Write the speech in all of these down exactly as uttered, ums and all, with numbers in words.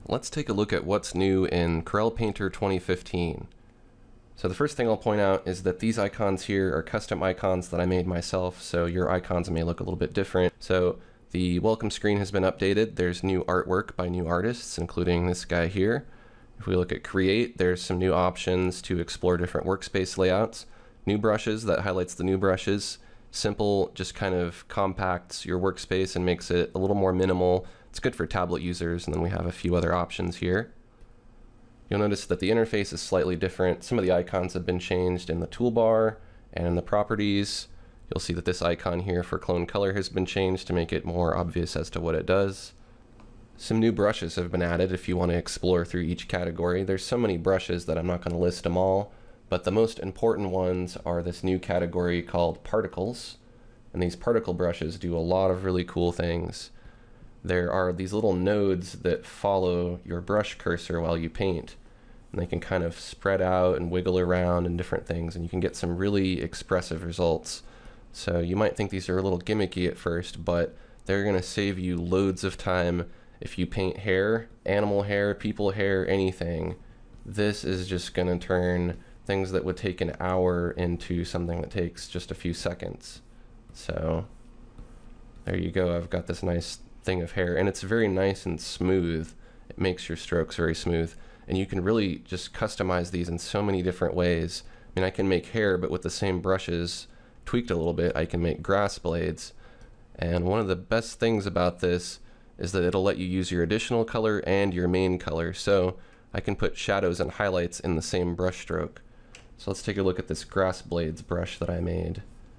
Let's take a look at what's new in Corel Painter twenty fifteen. So the first thing I'll point out is that these icons here are custom icons that I made myself, so your icons may look a little bit different. So the welcome screen has been updated. There's new artwork by new artists, including this guy here. If we look at Create, there's some new options to explore different workspace layouts. New brushes, that highlights the new brushes. Simple just kind of compacts your workspace and makes it a little more minimal. It's good for tablet users, and then we have a few other options here. You'll notice that the interface is slightly different. Some of the icons have been changed in the toolbar and in the properties. You'll see that this icon here for clone color has been changed to make it more obvious as to what it does. Some new brushes have been added if you want to explore through each category. There's so many brushes that I'm not going to list them all, but the most important ones are this new category called particles. And these particle brushes do a lot of really cool things. There are these little nodes that follow your brush cursor while you paint, and they can kind of spread out and wiggle around and different things, and you can get some really expressive results. So you might think these are a little gimmicky at first, but they're going to save you loads of time if you paint hair, animal hair, people hair, anything. This is just going to turn things that would take an hour into something that takes just a few seconds. So there you go. I've got this nice thing of hair, and it's very nice and smooth. It makes your strokes very smooth, and you can really just customize these in so many different ways. I mean, I can make hair, but with the same brushes tweaked a little bit, I can make grass blades. And one of the best things about this is that it'll let you use your additional color and your main color. So I can put shadows and highlights in the same brush stroke. So let's take a look at this grass blades brush that I made.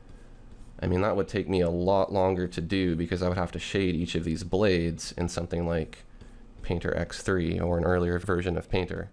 I mean, that would take me a lot longer to do because I would have to shade each of these blades in something like Painter X three or an earlier version of Painter.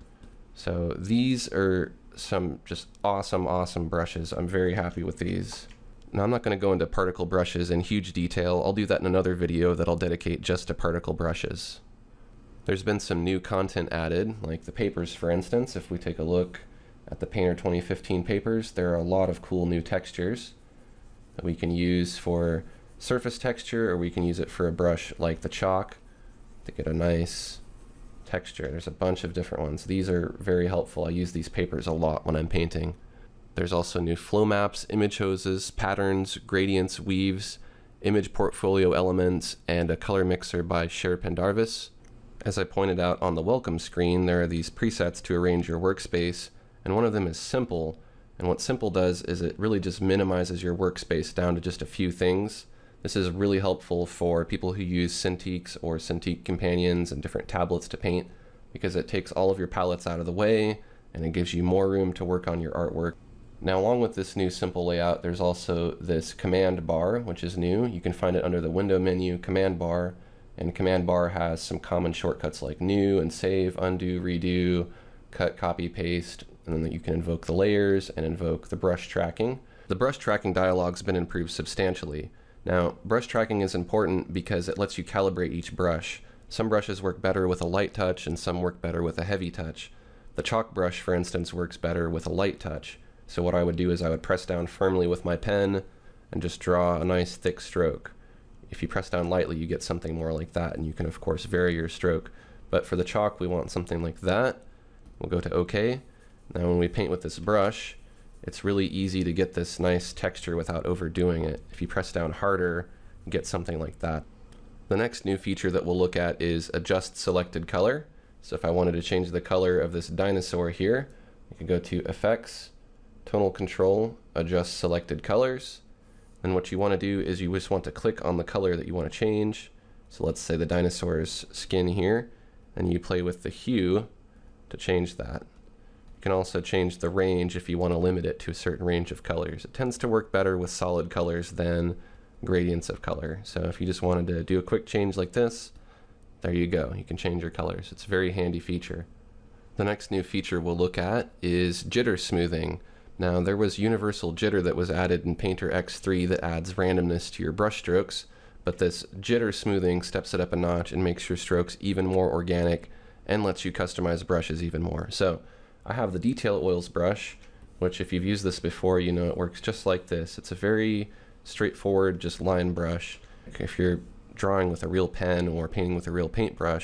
So these are some just awesome, awesome brushes. I'm very happy with these. Now, I'm not going to go into particle brushes in huge detail. I'll do that in another video that I'll dedicate just to particle brushes. There's been some new content added, like the papers, for instance. If we take a look at the Painter twenty fifteen papers, there are a lot of cool new textures that we can use for surface texture, or we can use it for a brush like the chalk to get a nice texture. There's a bunch of different ones. These are very helpful. I use these papers a lot when I'm painting. There's also new flow maps, image hoses, patterns, gradients, weaves, image portfolio elements, and a color mixer by Cher Pendarvis. As I pointed out on the welcome screen, there are these presets to arrange your workspace, and one of them is simple. And what simple does is it really just minimizes your workspace down to just a few things. This is really helpful for people who use Cintiqs or Cintiq companions and different tablets to paint, because it takes all of your palettes out of the way and it gives you more room to work on your artwork. Now, along with this new simple layout, there's also this command bar, which is new. You can find it under the window menu, command bar, and command bar has some common shortcuts like new and save, undo, redo, cut, copy, paste, and then you can invoke the layers and invoke the brush tracking. The brush tracking dialog's been improved substantially. Now, brush tracking is important because it lets you calibrate each brush. Some brushes work better with a light touch and some work better with a heavy touch. The chalk brush, for instance, works better with a light touch. So what I would do is I would press down firmly with my pen and just draw a nice thick stroke. If you press down lightly, you get something more like that, and you can of course vary your stroke. But for the chalk, we want something like that. We'll go to OK. Now when we paint with this brush, it's really easy to get this nice texture without overdoing it. If you press down harder, you get something like that. The next new feature that we'll look at is adjust selected color. So if I wanted to change the color of this dinosaur here, I could go to Effects, Tonal Control, Adjust Selected Colors. And what you want to do is you just want to click on the color that you want to change. So let's say the dinosaur's skin here, and you play with the hue to change that. You can also change the range if you want to limit it to a certain range of colors. It tends to work better with solid colors than gradients of color. So if you just wanted to do a quick change like this, there you go. You can change your colors. It's a very handy feature. The next new feature we'll look at is jitter smoothing. Now, there was universal jitter that was added in Painter X three that adds randomness to your brush strokes, but this jitter smoothing steps it up a notch and makes your strokes even more organic and lets you customize brushes even more. So I have the Detail Oils brush, which if you've used this before, you know it works just like this. It's a very straightforward, just line brush. If you're drawing with a real pen or painting with a real paintbrush,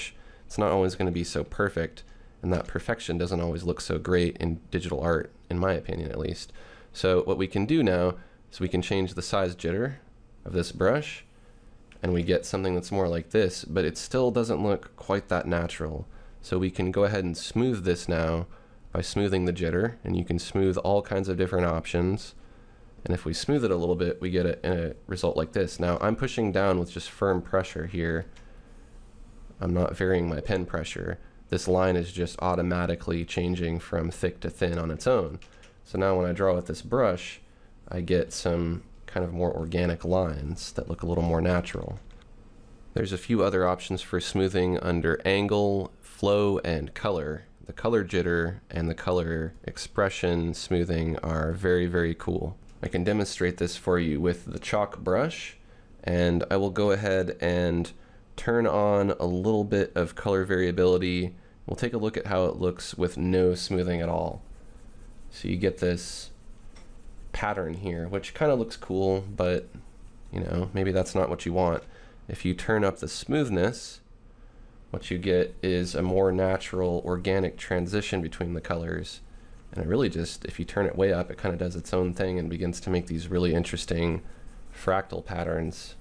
it's not always going to be so perfect, and that perfection doesn't always look so great in digital art, in my opinion at least. So what we can do now is we can change the size jitter of this brush, and we get something that's more like this, but it still doesn't look quite that natural. So we can go ahead and smooth this now by smoothing the jitter, and you can smooth all kinds of different options. And if we smooth it a little bit, we get a, a result like this. Now I'm pushing down with just firm pressure here. I'm not varying my pen pressure. This line is just automatically changing from thick to thin on its own. So now when I draw with this brush, I get some kind of more organic lines that look a little more natural. There's a few other options for smoothing under angle, flow, and color. The color jitter and the color expression smoothing are very, very cool. I can demonstrate this for you with the chalk brush, and I will go ahead and turn on a little bit of color variability. We'll take a look at how it looks with no smoothing at all. So you get this pattern here, which kind of looks cool, but you know, maybe that's not what you want. If you turn up the smoothness, what you get is a more natural, organic transition between the colors. And it really just, if you turn it way up, it kind of does its own thing and begins to make these really interesting fractal patterns.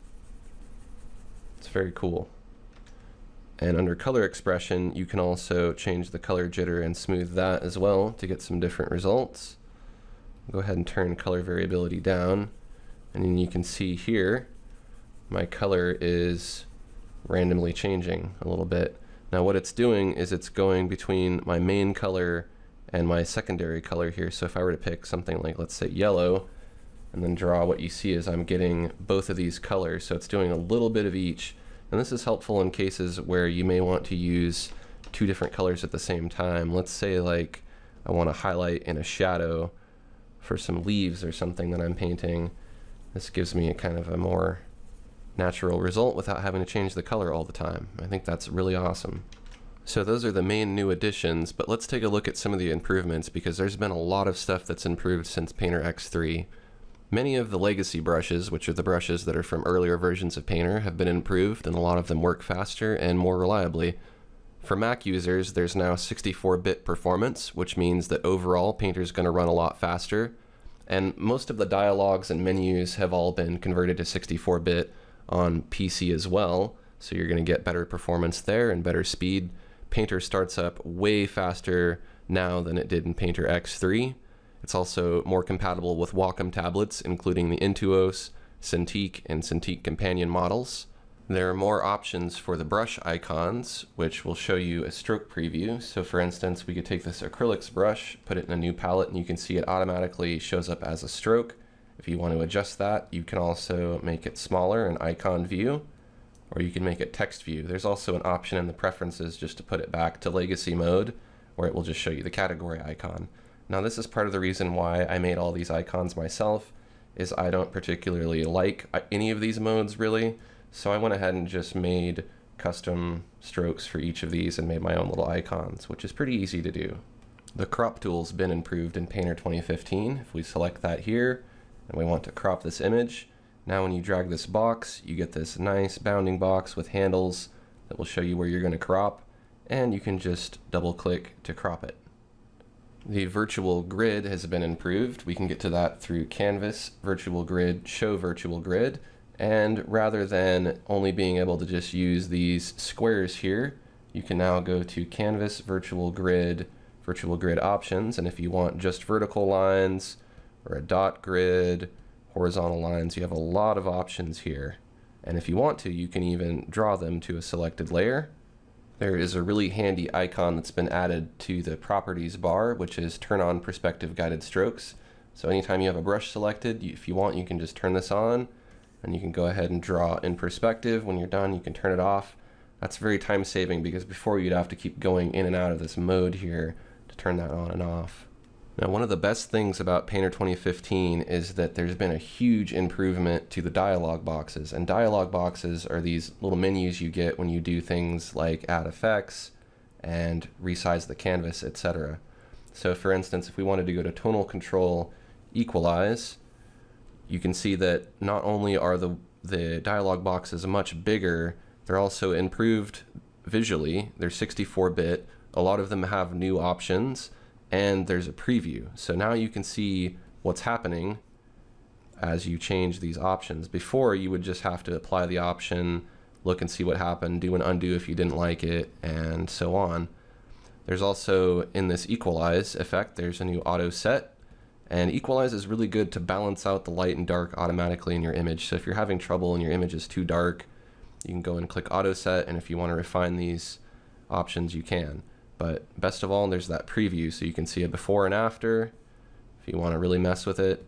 It's very cool. And under color expression, you can also change the color jitter and smooth that as well to get some different results. Go ahead and turn color variability down, and then you can see here my color is randomly changing a little bit. Now what it's doing is it's going between my main color and my secondary color here. So if I were to pick something like, let's say, yellow, and then draw, what you see is I'm getting both of these colors. So it's doing a little bit of each. And this is helpful in cases where you may want to use two different colors at the same time. Let's say like I want to highlight in a shadow for some leaves or something that I'm painting. This gives me a kind of a more natural result without having to change the color all the time. I think that's really awesome. So those are the main new additions, but let's take a look at some of the improvements, because there's been a lot of stuff that's improved since Painter X three. Many of the legacy brushes, which are the brushes that are from earlier versions of Painter, have been improved, and a lot of them work faster and more reliably. For Mac users, there's now sixty-four bit performance, which means that overall Painter's going to run a lot faster, and most of the dialogues and menus have all been converted to sixty-four bit on P C as well, so you're going to get better performance there and better speed. Painter starts up way faster now than it did in Painter X three. It's also more compatible with Wacom tablets, including the Intuos, Cintiq, and Cintiq Companion models. There are more options for the brush icons, which will show you a stroke preview. So for instance, we could take this acrylics brush, put it in a new palette, and you can see it automatically shows up as a stroke. If you want to adjust that, you can also make it smaller, an icon view, or you can make it text view. There's also an option in the preferences just to put it back to legacy mode, where it will just show you the category icon. Now this is part of the reason why I made all these icons myself, is I don't particularly like any of these modes really, so I went ahead and just made custom strokes for each of these and made my own little icons, which is pretty easy to do. The crop tool's been improved in Painter twenty fifteen. If we select that here, and we want to crop this image, now when you drag this box, you get this nice bounding box with handles that will show you where you're going to crop, and you can just double click to crop it. The virtual grid has been improved. We can get to that through Canvas, Virtual Grid, Show Virtual Grid, and rather than only being able to just use these squares here, you can now go to Canvas, Virtual Grid, Virtual Grid Options, and if you want just vertical lines or a dot grid, horizontal lines, you have a lot of options here. And if you want to, you can even draw them to a selected layer. There is a really handy icon that's been added to the properties bar, which is turn on perspective guided strokes. So anytime you have a brush selected, if you want, you can just turn this on, and you can go ahead and draw in perspective. When you're done, you can turn it off. That's very time saving, because before you'd have to keep going in and out of this mode here to turn that on and off. Now, one of the best things about Painter twenty fifteen is that there's been a huge improvement to the dialog boxes. And dialog boxes are these little menus you get when you do things like add effects and resize the canvas, et cetera. So for instance, if we wanted to go to tonal control, equalize, you can see that not only are the, the dialog boxes much bigger, they're also improved visually. They're sixty-four bit. A lot of them have new options, and there's a preview. So now you can see what's happening as you change these options. Before, you would just have to apply the option, look and see what happened, do an undo if you didn't like it, and so on. There's also, in this equalize effect, there's a new auto set, and equalize is really good to balance out the light and dark automatically in your image. So if you're having trouble and your image is too dark, you can go and click auto set, and if you want to refine these options, you can. But best of all, there's that preview, so you can see a before and after if you want to really mess with it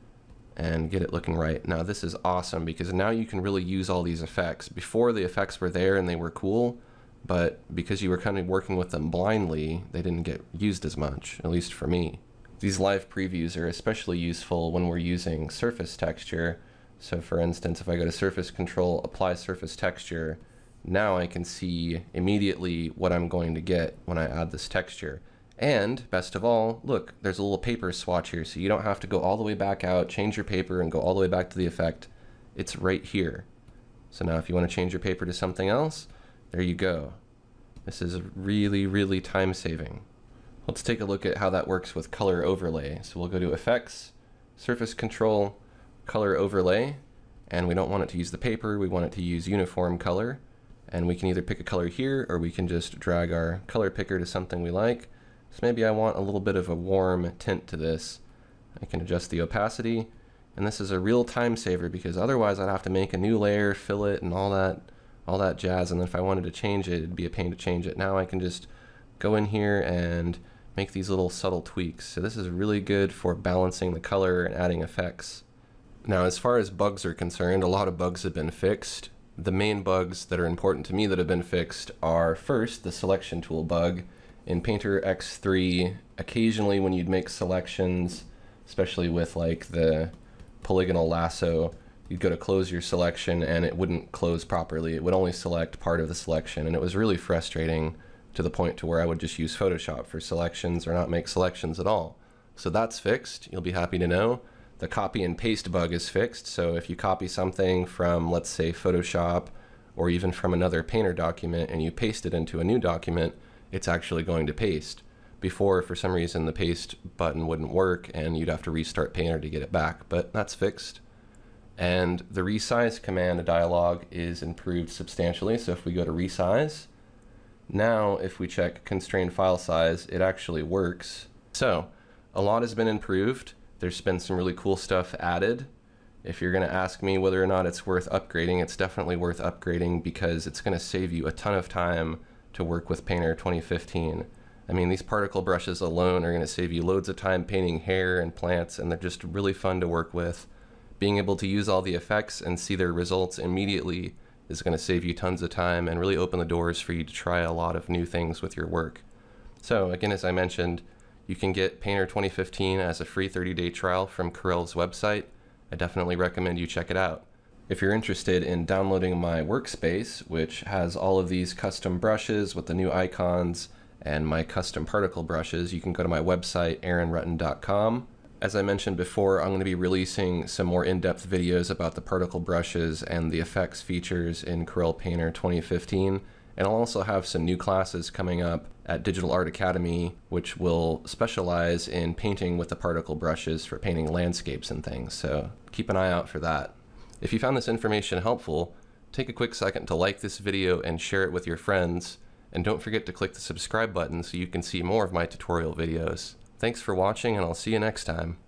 and get it looking right. Now this is awesome because now you can really use all these effects. Before, the effects were there and they were cool, but because you were kind of working with them blindly, they didn't get used as much, at least for me. These live previews are especially useful when we're using surface texture. So for instance, if I go to surface control, apply surface texture, now I can see immediately what I'm going to get when I add this texture. And best of all, look, there's a little paper swatch here, so you don't have to go all the way back out, change your paper, and go all the way back to the effect. It's right here. So now if you want to change your paper to something else, there you go. This is really, really time-saving. Let's take a look at how that works with color overlay. So we'll go to Effects, Surface Control, Color Overlay, and we don't want it to use the paper, we want it to use Uniform Color. And we can either pick a color here, or we can just drag our color picker to something we like. So maybe I want a little bit of a warm tint to this. I can adjust the opacity, and this is a real time saver because otherwise I'd have to make a new layer, fill it, and all that, all that jazz. And then if I wanted to change it, it'd be a pain to change it. Now I can just go in here and make these little subtle tweaks. So this is really good for balancing the color and adding effects. Now, as far as bugs are concerned, a lot of bugs have been fixed. The main bugs that are important to me that have been fixed are, first, the selection tool bug. In Painter X three, occasionally when you'd make selections, especially with like the polygonal lasso, you'd go to close your selection and it wouldn't close properly. It would only select part of the selection, and it was really frustrating to the point to where I would just use Photoshop for selections or not make selections at all. So that's fixed, you'll be happy to know. The copy and paste bug is fixed, so if you copy something from, let's say, Photoshop or even from another Painter document and you paste it into a new document, it's actually going to paste. Before, for some reason, the paste button wouldn't work and you'd have to restart Painter to get it back, but that's fixed. And the Resize command Dialog is improved substantially, so if we go to Resize, now if we check Constrain File Size, it actually works. So, a lot has been improved. There's been some really cool stuff added. If you're going to ask me whether or not it's worth upgrading, it's definitely worth upgrading because it's going to save you a ton of time to work with Painter twenty fifteen. I mean, these particle brushes alone are going to save you loads of time painting hair and plants, and they're just really fun to work with. Being able to use all the effects and see their results immediately is going to save you tons of time and really open the doors for you to try a lot of new things with your work. So again, as I mentioned, you can get Painter twenty fifteen as a free thirty day trial from Corel's website. I definitely recommend you check it out. If you're interested in downloading my workspace, which has all of these custom brushes with the new icons and my custom particle brushes, you can go to my website, aaron rutten dot com. As I mentioned before, I'm going to be releasing some more in-depth videos about the particle brushes and the effects features in Corel Painter twenty fifteen. And I'll also have some new classes coming up at Digital Art Academy, which will specialize in painting with the particle brushes for painting landscapes and things. So keep an eye out for that. If you found this information helpful, take a quick second to like this video and share it with your friends. And don't forget to click the subscribe button so you can see more of my tutorial videos. Thanks for watching, and I'll see you next time.